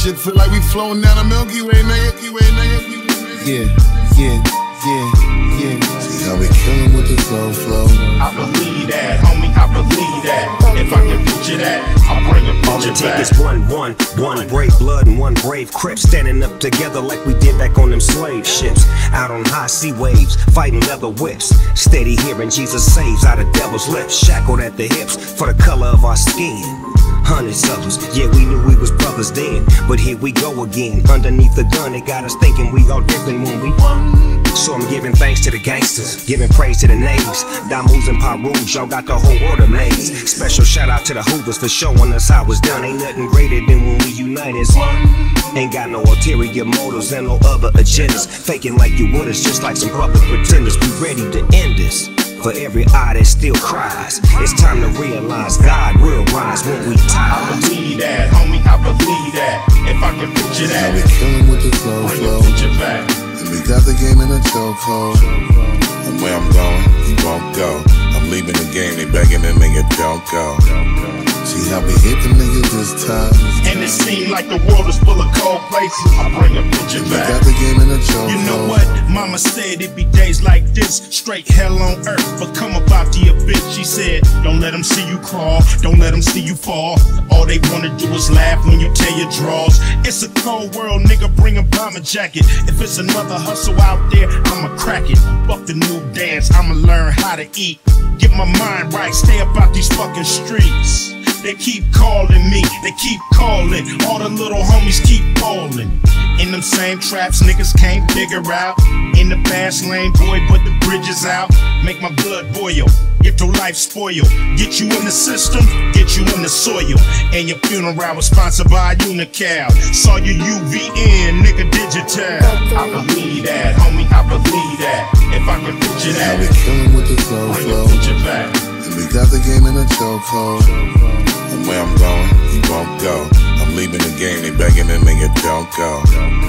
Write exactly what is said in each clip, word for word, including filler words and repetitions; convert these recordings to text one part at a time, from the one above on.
shit feel like we floating down the Milky Way, nigga. Yeah, yeah, yeah, yeah. See how we killin' with the slow flow. I believe that, homie, I believe that. If I can picture that, I'll bring a picture back. All it take is one, one, one brave blood and one brave Crip standing up together like we did back on them slave ships. Out on high sea waves, fighting leather whips. Steady hearing Jesus saves out of devil's lips. Shackled at the hips for the color of our skin. Hundreds of us, yeah, we knew we was brothers then. But here we go again, underneath the gun. It got us thinking we all different when we won. So I'm giving thanks to the gangsters, giving praise to the names. Damus and Parus, y'all got the whole order made. Special shout out to the Hoovers for showing us how it's done. Ain't nothing greater than when we unite as one. Ain't got no ulterior motives and no other agendas. Faking like you would us, just like some public pretenders. We ready to end this. For every eye that still cries, it's time to realize God will rise when we tie. I believe that, homie, I believe that. If I can picture that, how we killin' with the slow flow. And we got the game in a chokehold. And where I'm going, he won't go. I'm leaving the game, they begging me, nigga, don't go. See how we hit the niggas this time. And it seemed like the world is full of cold places. I bring a picture back. We got the game in a chokehold. You know what? Mama said it'd be days like this, straight hell on earth, but come about to your bitch. She said, don't let them see you crawl, don't let them see you fall. All they wanna do is laugh when you tear your drawers. It's a cold world, nigga, bring a bomber jacket. If it's another hustle out there, I'ma crack it. Fuck the new dance, I'ma learn how to eat. Get my mind right, stay about these fucking streets. They keep calling me, they keep calling. All the little homies keep falling. In them same traps niggas can't figure out. In the fast lane, boy, put the bridges out. Make my blood boil, get your life spoiled. Get you in the system, get you in the soil. And your funeral was sponsored by Unical. Saw your U V N, nigga digital. I believe that, homie, I believe that. If I can picture that, how we killin' with the slow flow. And we got the game in a chokehold. And where I'm going, he won't go. I'm leaving the game, they begging me, nigga, don't go.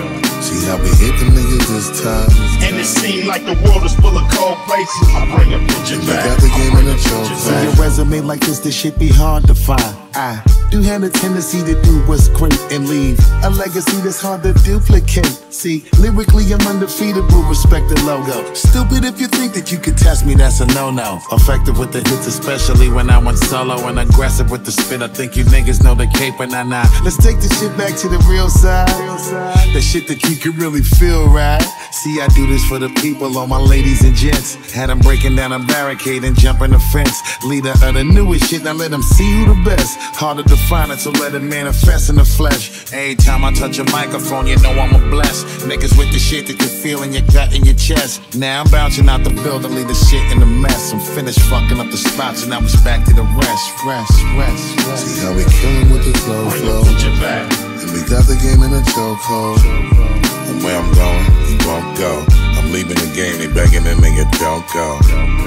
See how we hit them niggas this time. And it seemed like the world is full of cold places. I bring a picture back. We got the game in a chokehold. See your resume like this, this shit be hard to find. I do have a tendency to do what's great and leave a legacy that's hard to duplicate. See, lyrically I'm undefeatable, respect the logo. Stupid if you think that you could test me, that's a no-no. Effective with the hits, especially when I went solo, and aggressive with the spin. I think you niggas know the cape, and nah nah. Let's take the shit back to the real side. The shit that you can really feel, right? See, I do this for the people, all my ladies and gents. Had them breaking down a barricade and jumping the fence. Leader of the newest shit, now let them see who the best. Harder to find it, so let it manifest in the flesh. Every time I touch a microphone, you know I'm a bless. Niggas with the shit that you feel in your gut and your chest. Now I'm bouncing out the building, leave the shit in the mess. I'm finished fucking up the spots, and now it's back to the rest, rest, rest, rest. See how we killin' with the slow flow. And we got the game in a chokehold. And where I'm going, he won't go. I'm leaving the game, they begging me, nigga, don't go.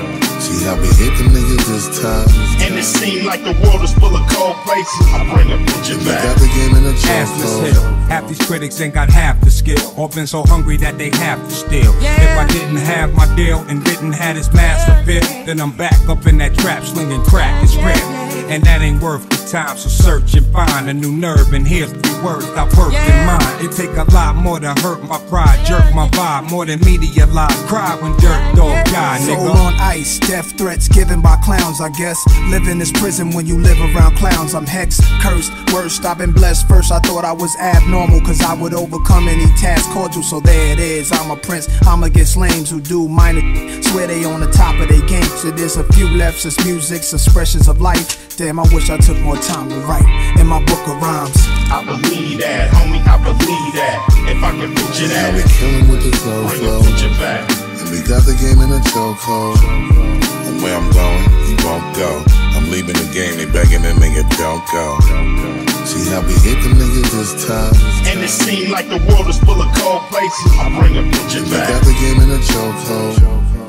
See how we hit them niggas this time. And it seemed like the world is full of cold places. I bring a picture We back. got the game in a Assless chokehold. hill. Half these critics ain't got half the skill, or been so hungry that they have to steal. If I didn't have my deal and didn't have this master fit, then I'm back up in that trap slinging crack. It's real, and that ain't worth the time. So search and find a new nerve, and here's the words I worked in mine. It take a lot more to hurt my pride, jerk my vibe more than media live. Cry when dirt dog die, Soul nigga. on ice, death threats given by clowns, I guess. Live in this prison when you live around clowns. I'm hexed, cursed, worst, I've been blessed. First I thought I was abnormal, cause I would overcome any task cordial. So there it is, I'm a prince, I'm against lames who do minor. Swear they on the top of their game. So there's a few left, it's music's expressions of life. Damn, I wish I took more time to write in my book of rhymes. I believe that, homie, I believe that. If I can picture How that, we killin' with the slow bring flow. a picture back. And we got the game in a chokehold. And where I'm going, he won't go. I'm leaving the game, they begging me, nigga, don't go. See how we hit them niggas this time. And it seemed like the world is full of cold places. I bring a picture We back. got the game in a chokehold.